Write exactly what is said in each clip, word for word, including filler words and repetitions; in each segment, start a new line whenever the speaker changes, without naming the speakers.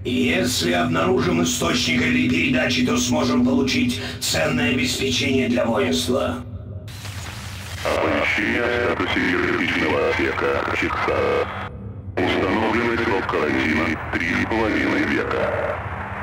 Если обнаружим источник или передачи, то сможем получить ценное обеспечение для воинства.
Оповещение о статусе критичного отсека Чикса. Установленный срок карантина три с половиной века.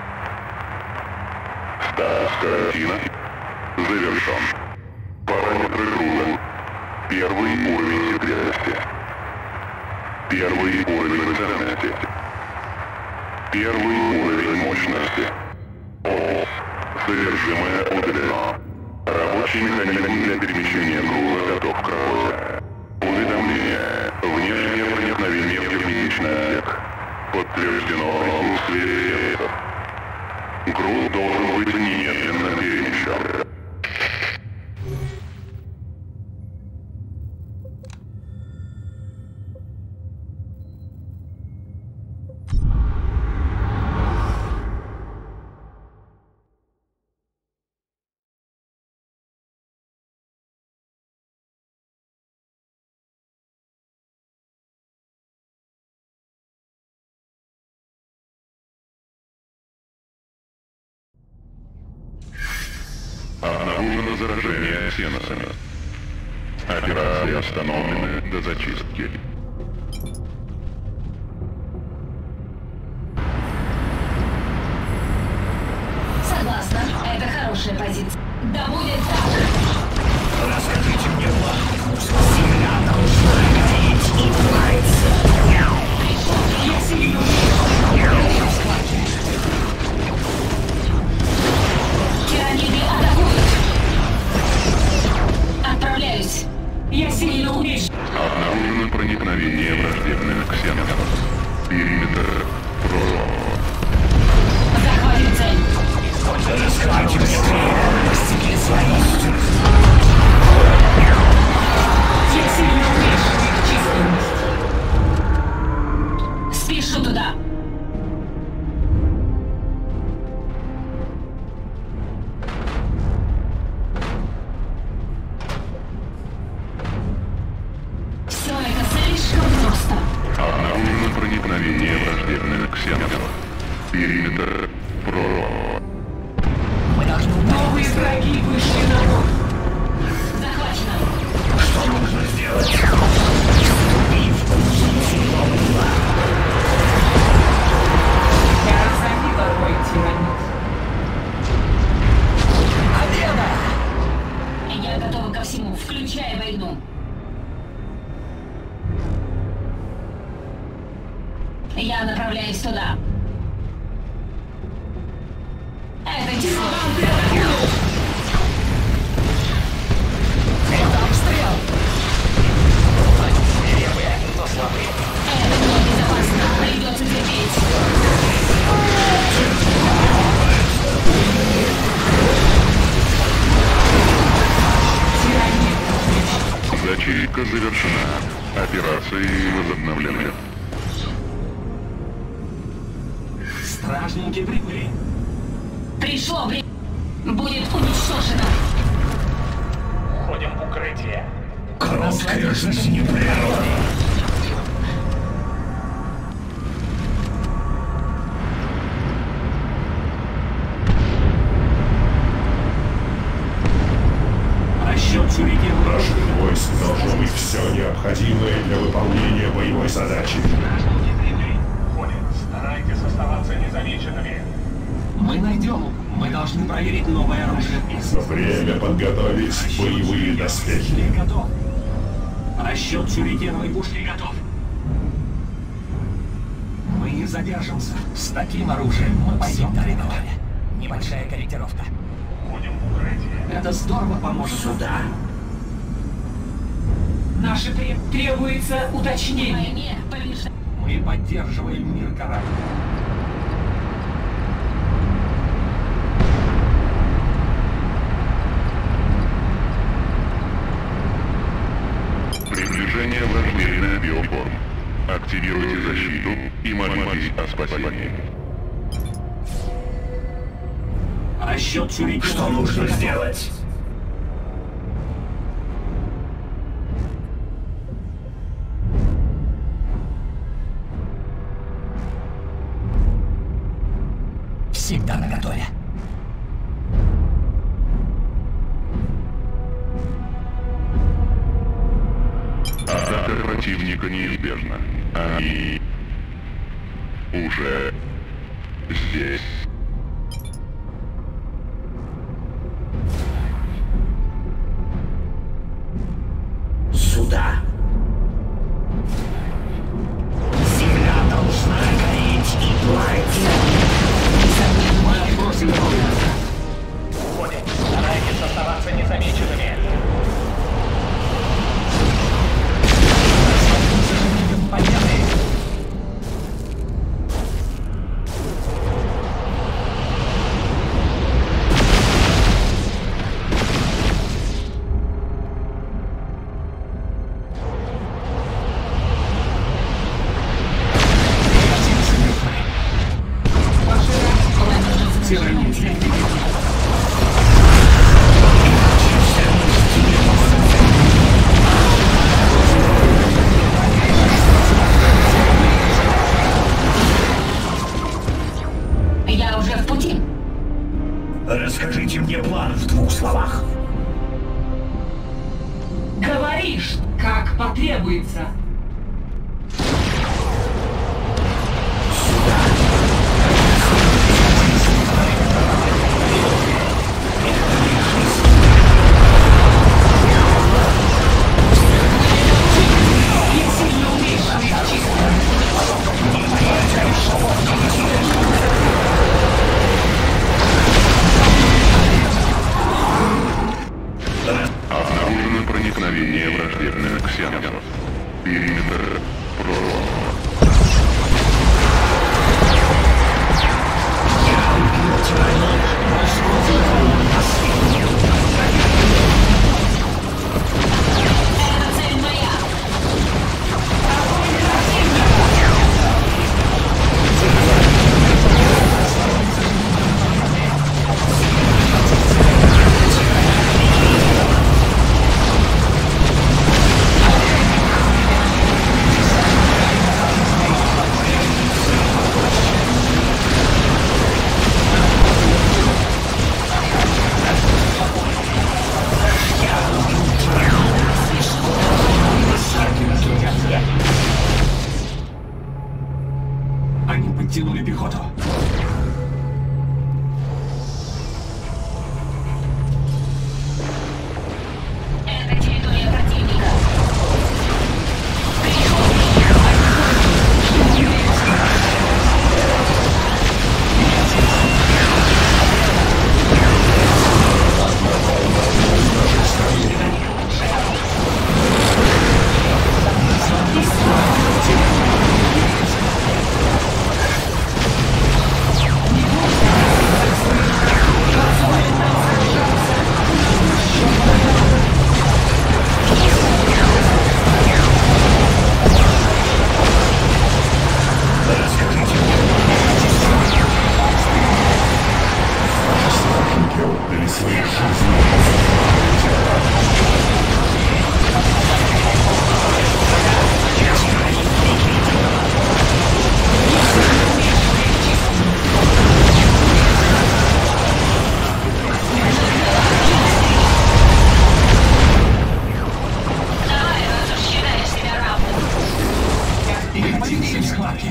Статус карантина завершен. Параметры груза. Первый уровень секретности. Первый уровень ценности. Первый уровень мощности. О, содержимое удалено. Рабочий механизм для перемещения груза готов к работе. Уведомление. Внешнее проникновение в герметичный отсек. Подтверждено отсутствие рельсов. Груз должен быть немедленно перемещен. Обнаружено заражение ксеносами. Операции остановлены до зачистки.
Согласна, это хорошая позиция. Да будет так.
Расскажите мне, Марк, земля должна гореть и плавиться.
Я сильно Тираниды атакуют. Отправляюсь. Я сильно умею.
Обнаружено проникновение враждебных ксеносов. Периметр прорван.
Захватим цель.
Расскажите мне, достигли своих.
Я сильно умею. Численность. Спешу туда. Все это слишком просто.
Обнаружено проникновение враждебных ксеносов. Периметр прорван.
Мы должны...
Новые враги вышли на бок. Захвачено.
Что нужно сделать? Вступи в позицию нового.
Я разобила мой тиранит.
Победа!
Я готова ко всему, включая войну. Я направляюсь туда. Это десант!
Это обстрел! Свирепые, но слабые.
Это было безопасно. Придется терпеть.
Зачистка завершена. Операции возобновлены.
Стражники прибыли.
Пришло время. Будет уничтожено.
Входим в укрытие.
Короткая жизнь природы. Расчет Сюрикен.
В наших войск должно быть все необходимое для выполнения боевой задачи.
Стражники прибыли. Входим. Старайтесь оставаться незамеченными.
Мы найдем. Мы должны проверить новое оружие.
Время подготовить боевые доспехи.
Готов. Расчет сюрикеновой пушки готов. Мы не задержимся. С таким оружием мы пойдем далеко. Небольшая корректировка.
Входим в укрытие.
Это здорово поможет. Сюда.
Наши треб... требуется уточнение.
Войне побеждать.
Мы поддерживаем мир корабль.
Приближение враждебных биоформ. Активируйте защиту и молитесь о спасении.
Расчет сюрикеновой. Что нужно сделать?
всегда наготове.
Атака противника неизбежна. Они уже здесь.
Сюда. Земля должна гореть и плавить.
Уходим. Старайтесь оставаться незамеченными.
Победы!
Я уже в пути.
Расскажите мне план в двух словах.
Говоришь, как потребуется.
Обнаружено проникновение враждебных ксеносов. Периметр прорван.
Эта цель моя.
Они подтянули пехоту.
Это территория противника.
Отдали свои жизни.
Давай, раз уж считаешь себя равным.
Перейдите в схватке.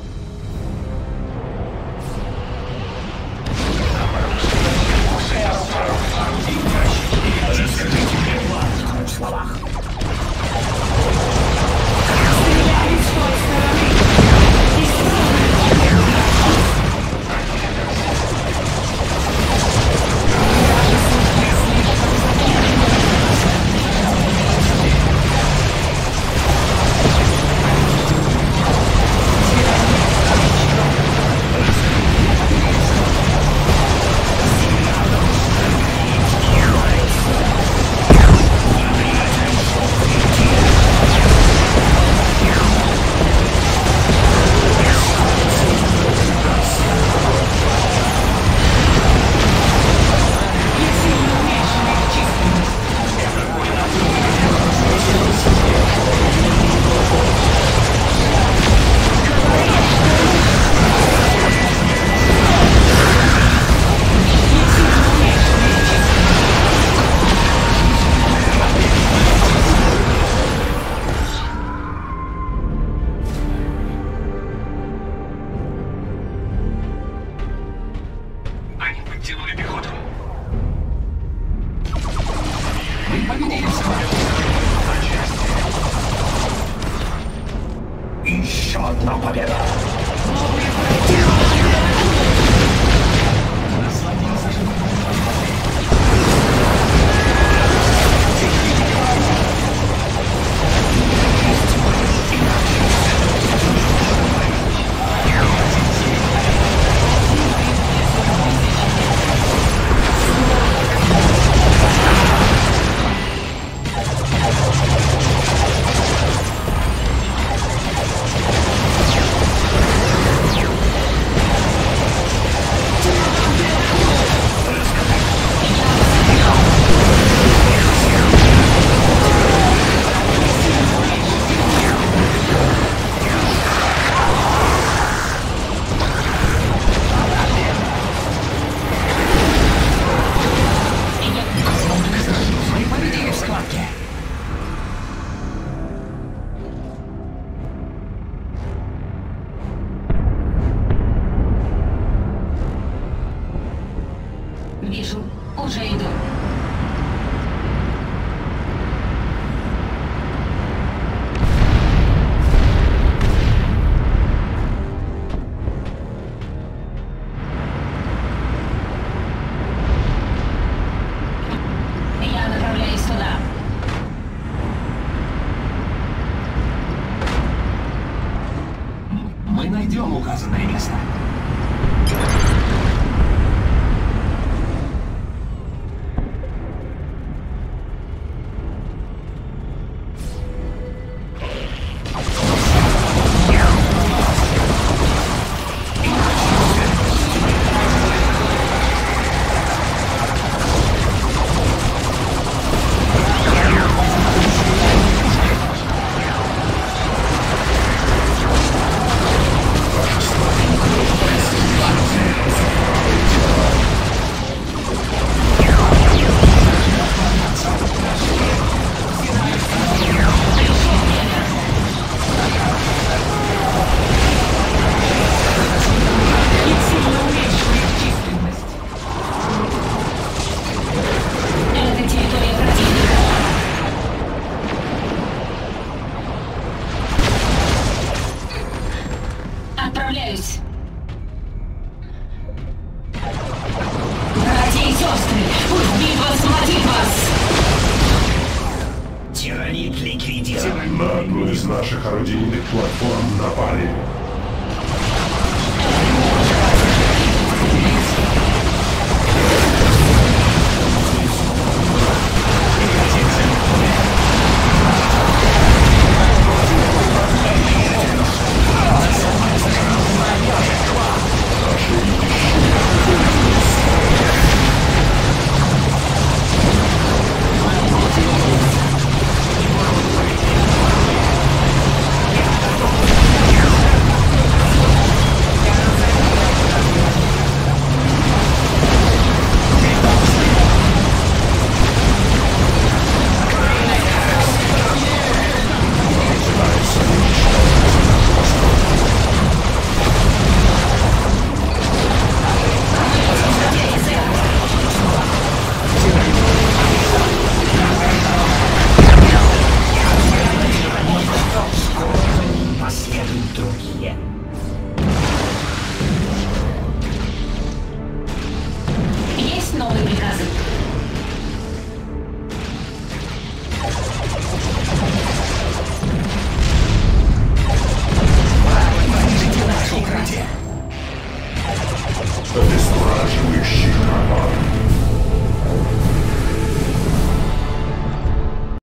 Оружие
Еще одна победа.
Вижу, уже иду. Я направляюсь туда.
Мы найдем указанное место.
Отправляюсь. Братья и сестры, пусть битва сплотит вас!
Тиранит ликвидирован.
На одну из наших орудийных платформ напали.